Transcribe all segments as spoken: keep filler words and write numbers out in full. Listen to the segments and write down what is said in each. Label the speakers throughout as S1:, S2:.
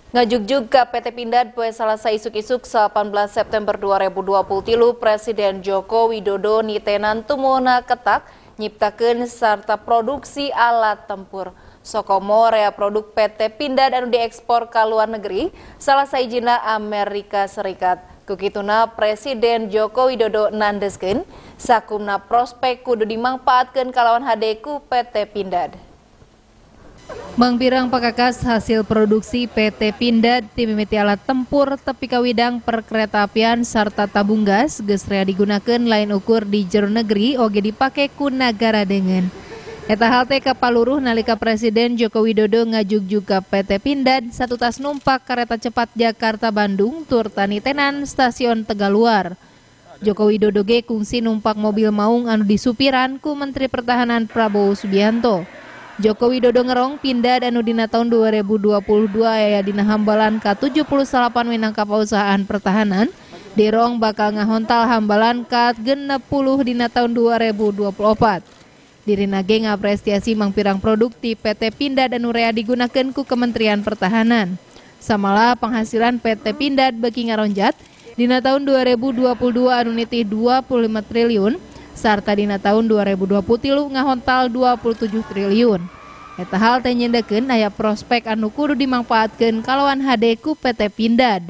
S1: Ngajugjug ka P T Pindad poe Salasa isuk-isuk delapan belas September dua ribu dua puluh tilu Presiden Joko Widodo nitenan tumuna ketak nyiptakeun sarta produksi alat tempur. Sokomo rea produk P T Pindad anu diekspor ka luar negeri, salah sahijina Amerika Serikat. Kukituna Presiden Joko Widodo nandeskeun sakumna prospek kudu dimangpaatkeun kalawan hade ku P T Pindad. Mangpirang pakakas hasil produksi P T Pindad timimiti alat tempur tepi kawidang perkereta-apian sarta tabung gas geus rea digunakeun lain ukur di jero negeri oge dipake ku nagara deungeun. Eta hal teh kapaluruh nalika Presiden Joko Widodo ngajugjug ka P T Pindad satu tas numpak kereta cepat Jakarta-Bandung tur tanitenan stasiun Tegaluar. Joko Widodo ge kungsi numpak mobil maung anu disupiran ku Menteri Pertahanan Prabowo Subianto. Joko Widodo ngerong Pindad anu dina tahun dua ribu dua puluh dua aya dina hambalan ka tujuh puluh delapan minangka pausahaan pertahanan, dirong bakal ngahontal hambalan ka genep puluh dina tahun dua ribu dua puluh empat. Dirina ge ngapresiasi mangpirang produk ti P T Pindad anu rea digunakeun ku Kementerian Pertahanan. Samala penghasilan P T Pindad beuki ngaronjat dina tahun dua ribu dua puluh dua anu nitih dua puluh lima triliun sarta dina tahun dua ribu dua puluh tilu ngahontal dua puluh tujuh triliun. Eta hal teh nyendekeun aya prospek anu kudu dimangpaatkeun kalawan hade ku P T Pindad.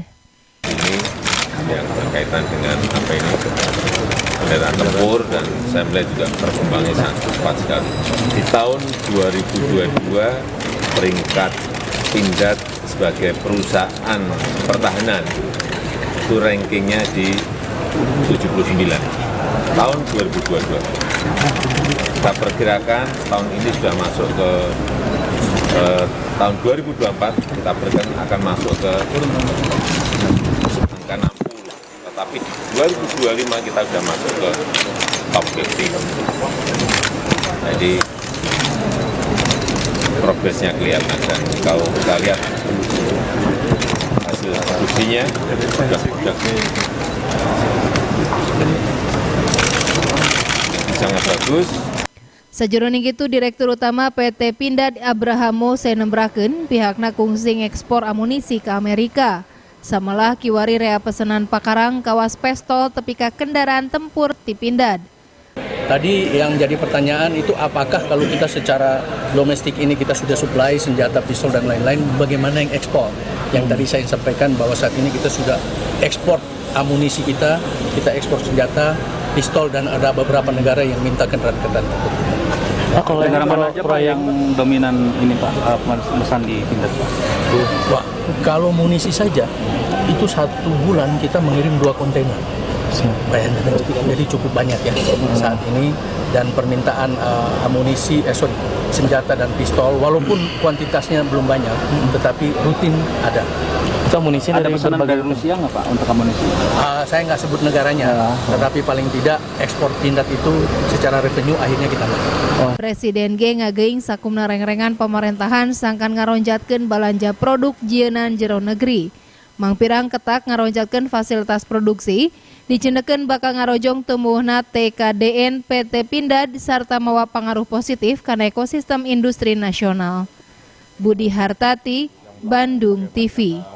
S2: Ini yang berkaitan dengan apa ini kendaraan tempur dan saya melihat juga perkembangannya sangat cepat sekali. Di tahun dua ribu dua puluh dua peringkat Pindad sebagai perusahaan pertahanan itu rankingnya di tujuh puluh sembilan tahun dua ribu dua puluh dua. Kita perkirakan tahun ini sudah masuk ke eh, tahun dua ribu dua puluh empat kita perkirakan akan masuk ke angka enam puluh. Tetapi di dua ribu dua puluh lima kita sudah masuk ke top lima puluh. Jadi progresnya kelihatan dan kalau kita lihat hasil produksinya sudah sudah sangat bagus.
S1: Sajeroning itu Direktur Utama P T Pindad Abrahamo senembrakeun pihakna kungsi ekspor amunisi ke Amerika. Samalah kiwari rea pesanan pakarang kawas pestol tepi ka kendaraan tempur ti Pindad.
S3: Tadi yang jadi pertanyaan itu apakah kalau kita secara domestik ini kita sudah supply senjata, pistol dan lain-lain, bagaimana yang ekspor? Yang tadi saya sampaikan bahwa saat ini kita sudah ekspor amunisi kita, kita ekspor senjata, pistol dan ada beberapa negara yang minta kendaraan-kendaraan.
S4: Pak, kalau negara mana aja Pak yang dominan ini Pak, pemesan di Pindad Pak?
S3: Wah, kalau munisi saja itu satu bulan kita mengirim dua kontainer. Bayangkan, jadi cukup banyak ya saat ini dan permintaan uh, amunisi, eh, sorry, senjata dan pistol walaupun kuantitasnya belum banyak, tetapi rutin ada.
S4: Itu amunisi ada pesanan dari Rusia nggak Pak untuk amunisi?
S3: Uh, saya nggak sebut negaranya, ya, ya. Tetapi paling tidak ekspor Pindad itu secara revenue akhirnya kita dapat.
S1: Oh. Presiden ge ngageuing sakumna reng-rengan pemerintahan sangkan ngaronjatkeun balanja produk jieunaan jero negeri. Mangpirang ketak ngaronjatkeun fasilitas produksi, dicendekeun bakal ngarojong tumbuhna T K D N P T Pindad sarta mawa pangaruh positif kana ekosistem industri nasional. Budi Hartati, Bandung T V.